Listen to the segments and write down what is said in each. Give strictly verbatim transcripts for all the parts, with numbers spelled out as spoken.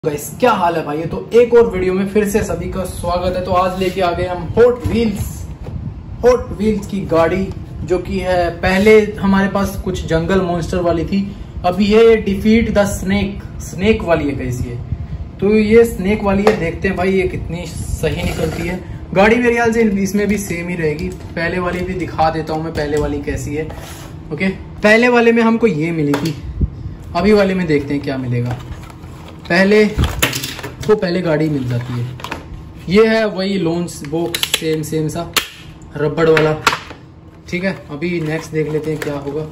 Guys क्या हाल है भाई। तो एक और वीडियो में फिर से सभी का स्वागत है। तो आज लेके आ गए हम हॉट व्हील्स हॉट व्हील्स की गाड़ी, जो कि है पहले हमारे पास कुछ जंगल मॉन्स्टर वाली थी, अभी ये डिफीट द स्नेक स्नेक वाली है। कैसी है? तो ये स्नेक वाली है, देखते हैं भाई ये कितनी सही निकलती है। गाड़ी मेरे ख्याल से इसमें भी सेम ही रहेगी। पहले वाली भी दिखा देता हूँ मैं पहले वाली कैसी है। ओके, पहले वाले में हमको ये मिली थी, अभी वाले में देखते हैं क्या मिलेगा। पहले वो पहले गाड़ी मिल जाती है, ये है वही लॉन्च बॉक्स, सेम सेम सा रबड़ वाला। ठीक है, अभी नेक्स्ट देख लेते हैं क्या होगा।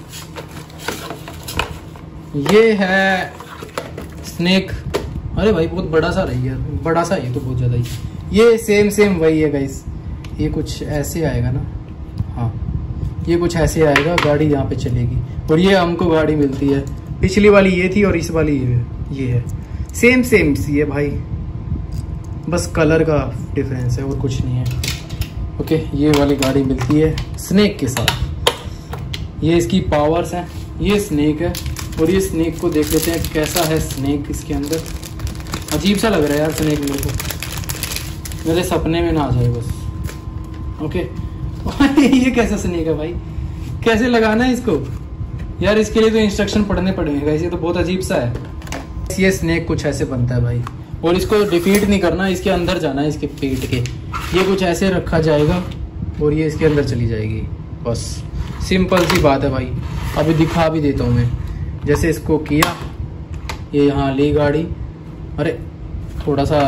ये है स्नेक। अरे भाई बहुत बड़ा सा रही है, बड़ा सा ये तो बहुत ज़्यादा ही। ये सेम सेम वही है गाइस, ये कुछ ऐसे आएगा ना, हाँ ये कुछ ऐसे आएगा, गाड़ी यहाँ पे चलेगी। और ये हमको गाड़ी मिलती है, पिछली वाली ये थी और इस वाली ये ये है, सेम सेम सी है भाई, बस कलर का डिफरेंस है और कुछ नहीं है। ओके, ये वाली गाड़ी मिलती है स्नेक के साथ। ये इसकी पावर्स हैं, ये स्नेक है और ये स्नेक को देख लेते हैं कैसा है स्नेक इसके अंदर। अजीब सा लग रहा है यार स्नेक मेरे को, मेरे सपने में ना आ जाए बस। ओके ये कैसा स्नेक है भाई, कैसे लगाना है इसको यार? इसके लिए तो इंस्ट्रक्शन पढ़ने पड़ेंगे, ये तो बहुत अजीब सा है। ये स्नेक कुछ ऐसे बनता है भाई, और इसको डिफीट नहीं करना, इसके अंदर जाना है, इसके पेट के। ये कुछ ऐसे रखा जाएगा और ये इसके अंदर चली जाएगी, बस सिंपल सी बात है भाई। अभी दिखा भी देता हूँ मैं, जैसे इसको किया, ये यहाँ ली गाड़ी। अरे थोड़ा सा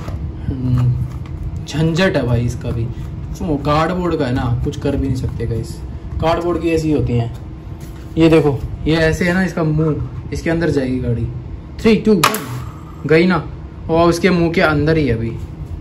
झंझट है भाई इसका भी, कार्डबोर्ड का है ना, कुछ कर भी नहीं सकते गाइस, कार्डबोर्ड की ऐसी होती हैं। ये देखो ये ऐसे है ना, इसका मुंह इसके अंदर जाएगी गाड़ी। थ्री टू वन गई ना, और उसके मुंह के अंदर ही अभी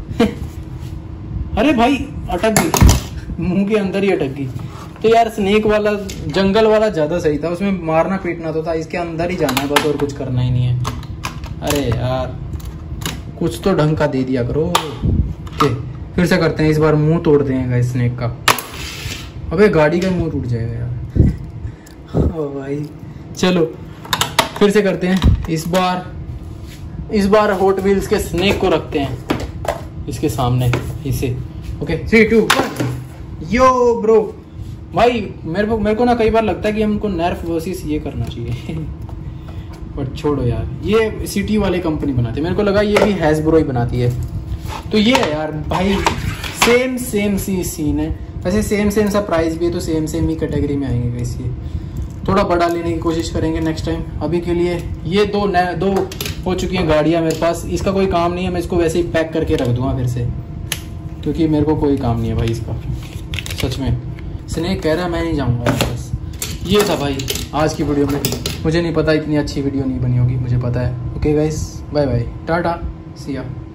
अरे भाई अटक गई, मुंह के अंदर ही अटक गई। तो यार स्नेक वाला जंगल वाला ज्यादा सही था, उसमें मारना पीटना तो था, इसके अंदर ही जाना है बस, और कुछ करना ही नहीं है। अरे यार कुछ तो ढंग का दे दिया करो। ओके, फिर से करते हैं, इस बार मुंह तोड़ देंगे स्नेक का। अबे गाड़ी का मुंह टूट जाएगा यार ओ भाई। चलो फिर से करते हैं, इस बार इस बार हॉट व्हील्स के स्नेक को रखते हैं इसके सामने इसे। Okay three two one yo bro. भाई मेरे को मेरे को ना कई बार लगता है कि हमको नर्फ वर्सेस ये करना चाहिए पर छोड़ो यार, ये सिटी वाले कंपनी बनाती है, मेरे को लगा ये भी हैसब्रो ही बनाती है। तो ये है यार भाई, सेम सेम सी सीन है, वैसे सेम सेम सा प्राइस भी है, तो सेम सेम ही कैटेगरी में आएंगे वैसे। थोड़ा बड़ा लेने की कोशिश करेंगे नेक्स्ट टाइम। अभी के लिए ये दो नए दो हो चुकी हैं गाड़ियाँ मेरे पास, इसका कोई काम नहीं है, मैं इसको वैसे ही पैक करके रख दूंगा फिर से, क्योंकि मेरे को कोई काम नहीं है भाई इसका सच में। स्नेक कह रहा है मैं नहीं जाऊँगा बस। ये था भाई आज की वीडियो में, मुझे नहीं पता इतनी अच्छी वीडियो नहीं बनी होगी, मुझे पता है। Okay guys, bye bye, tata, see या।